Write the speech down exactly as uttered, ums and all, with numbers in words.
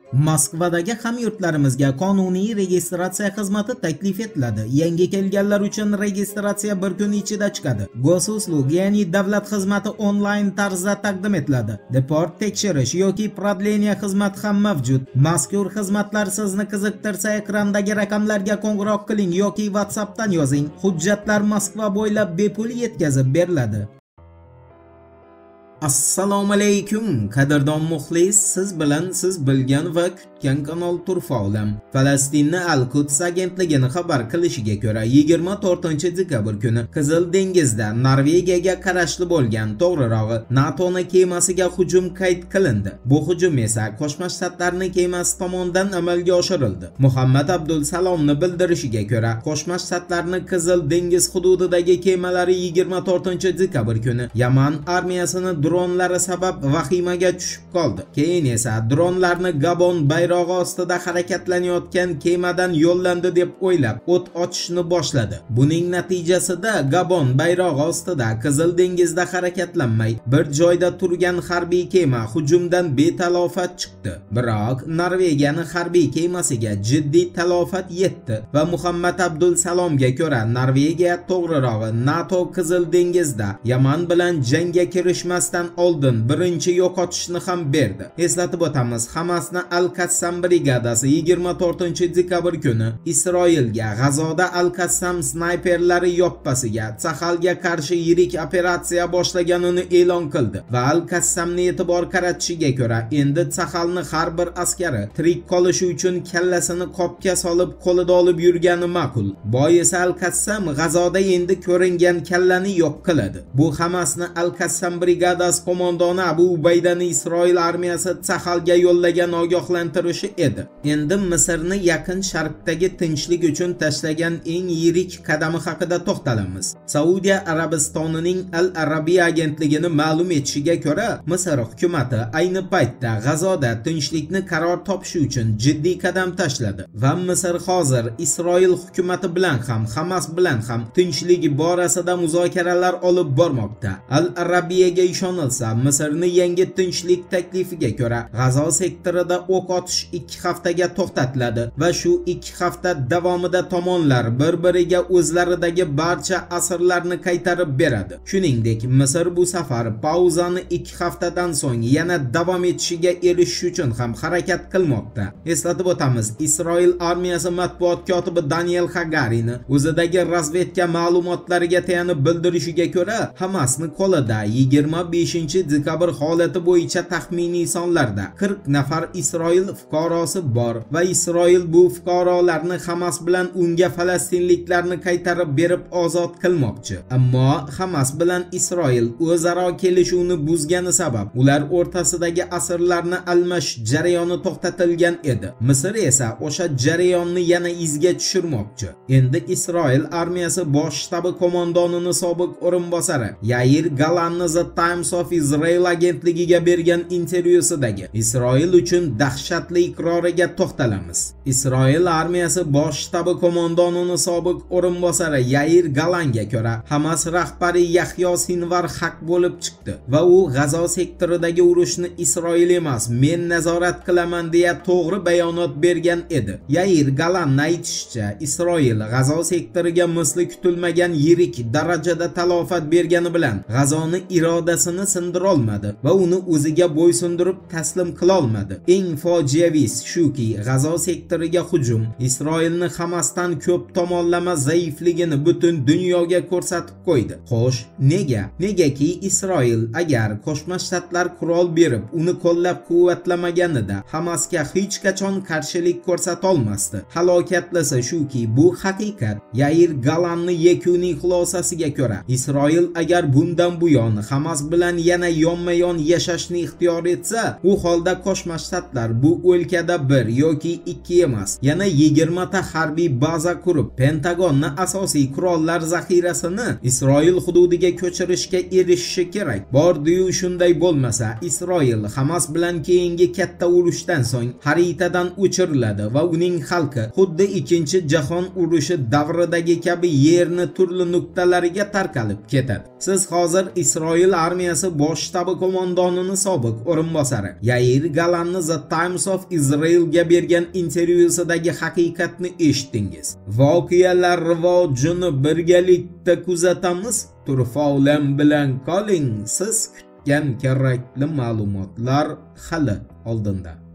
Moskvadagi hamyurtlarimizga qonuniy registratsiya xizmati taklif etiladi. Yangi kelganlar uchun registratsiya bir kun ichida chiqadi. Gosuslug, ya'ni davlat xizmati onlayn tarzda taqdim etiladi. Deport tekshirish yoki prodleniya xizmati ham mavjud. Mazkur xizmatlar sizni qiziqtirsa, ekrandagi raqamlarga qo'ng'iroq qiling yoki WhatsAppdan yozing. Hujjatlar Moskva bo'ylab bepul yetkazib beriladi. Assalomu alaykum, qadrdon muxlis, siz bilan siz bilgan va kutgan kanal Turfa olam. Falastinni Al-Quds agentligining xabar qilishiga ko'ra, yigirma to'rtinchi dekabr kuni Qizil dengizda Norvegiyaga qarashli bo'lgan, to'g'rirog'i, NATOning kemasiga hujum qayd qilindi. Bu hujum esa Qo'shma Shtatlarning kemasi tomonidan amalga oshirildi. Muhammad Abdul Salomning bildirishiga ko'ra, Qo'shma Shtatlarning Qizil dengiz hududidagi kemalari yigirma to'rtinchi dekabr kuni Yaman armiyasining dronlari sabab vahimaga tushib qoldi. Keyin esa dronlarni Gabon bayrog'i ostida harakatlanayotgan kemadan yo'llandi deb o'ylab o't ochishni boshladi. Buning natijasida Gabon bayrog'i ostida Qizil dengizda harakatlanmay bir joyda turgan harbiy kema hujumdan betalofat chiqdi. Biroq Norvegiyaning harbiy kemasiga jiddiy talofat yetdi va Muhammad Abdul Salomga ko'ra Norvegiya, to'g'rirog'i, NATO Qizil dengizda Yaman bilan jangga kirishmasdan oldin birinchi yo'qotishni ham berdi. Eslatib o'tamiz, Hamasning Al-Qassam brigadasi yigirma to'rtinchi dekabr kuni Isroilga G'azoda Al-Qassam snayperlari yoppasiga Tsahalga qarshi yirik operatsiya boshlaganini e'lon qildi va Al-Qassamni e'tibor qaratishiga ko'ra, endi Tsahalning har bir askari tirik qolishi uchun kallasini qopga solib qo'lida olib yurgani ma'qul. Boisi Al-Qassam G'azoda endi ko'ringan kallani yo'q qiladi. Bu Hamasning Al-Qassam brigadasi qo'mondoni Abu Ubaydani Isroil armiyasi Tsahalga yo'llagan ogohlantirishi edi. Endi Misrni yaqin sharqdagi tinchlik uchun tashlagan eng yirik qadami haqida to'xtalamiz. Saudiya Arabistonining Al-Arabiya agentligining ma'lum etishiga ko'ra, Misr hukumatı ayni paytda G'azoda tinchlikni qaror topishi uchun jiddiy qadam tashladi va Misr hozir Isroil hukumati bilan ham Hamas bilan ham tinchlik borasida muzokaralar olib bormoqda. Al-Arabiyaga ishonilsa, Misrning yangi tinchlik taklifiga ko'ra, G'azo sektorida o'q otish ikki haftaga to'xtatiladi va shu ikki hafta davomida tomonlar bir-biriga o'zlaridagi barcha asirlarni qaytarib beradi. Shuningdek, Misr bu safar pauzani ikki haftadan so'ng yana davom etishiga erishish uchun ham harakat qilmoqda. Eslatib o'tamiz, Isroil armiyasi matbuot kotibi Daniel Hagarini o'zidagi razvedka ma'lumotlariga tayanib bildirishiga ko'ra, Hamasning qo'lida yigirma beshinchi dekabr holati bo'yicha taxminiy sonlarda qirq nafar Isroil fuqarosi bor va Isroil bu fuqarolarni Hamas bilan unga falastinliklarni qaytarib berib ozod qilmoqchi. Ammo Hamas bilan Isroil o'zaro kelishuvni buzgani sabab ular o'rtasidagi asirlarni almash jarayoni to'xtatilgan edi. Misr esa o'sha jarayonni yana izga tushirmoqchi. Endi Isroil armiyasi bosh shtabi qo'mondonining sobiq o'rinbosari Yair Galanni The Times of Israel agentligiga bergan intervyusidagi Isroil uchun dahshatli iqroriga to'xtalamiz. Isroil armiyasi bosh shtabi qo'mondonining sobiq o'rinbosari Yair Galanga ko'ra, Hamas rahbari Yahyo Sinvar haq bo'lib chiqdi va u G'azo sektoridagi urushni Isroil emas, men nazorat qilaman deya to'g'ri bayonot bergan edi. Yair Galanning aytishicha, Isroil G'azo sektoriga misli kutilmagan yirik darajada talofat bergani bilan G'azoni irodasini sindira olmadi va uni o'ziga bo'ysundirib taslim qila olmadi. Eng fojiavisi shuki, G'azo sektoriga hujum Isroilni Hamasdan ko'p tomonlama zaifligini butun dunyoga ko'rsatib qo'ydi. Xo'sh, nega? Negaki Isroil agar Qo'shma Shtatlar qurol berib, uni qo'llab-quvvatlamaganida Hamasga hech qachon qarshilik ko'rsata olmasdi. Halokatlisi shuki, bu haqiqat. Yair Galanning yakuniy xulosasiga ko'ra, Isroil agar bundan buyon Hamas bilan yana yonma-yon yashashni ixtiyor etsa, u holda Qo'shma Shtatlar bu o'lkada bir yoki ikki emas, yana yigirma ta harbiy baza qurib, Pentagonni asosiy qurollar zaxirasini Isroil hududiga ko'chirishga erishishi kerak. Bordi-yu shunday bo'lmasa, Isroil Hamas bilan keyingi katta urushdan so'ng xaritadan o'chiriladi va uning xalqi xuddi ikkinchi jahon urushi davridagi kabi yerni turli nuqtalariga tarqalib ketadi. Siz hozir Isroil armiyasi bosh shtabi qo'mondonining sobiq o'rinbosari Yair Galanni The Times of Israel'ga bergan intervyusidagi haqiqatni eshitdingiz. Voqealar rivojini birgalikda kuzatamiz. Turfolem bilan qoling. Siz kutgan kerakli ma'lumotlar hali oldinda.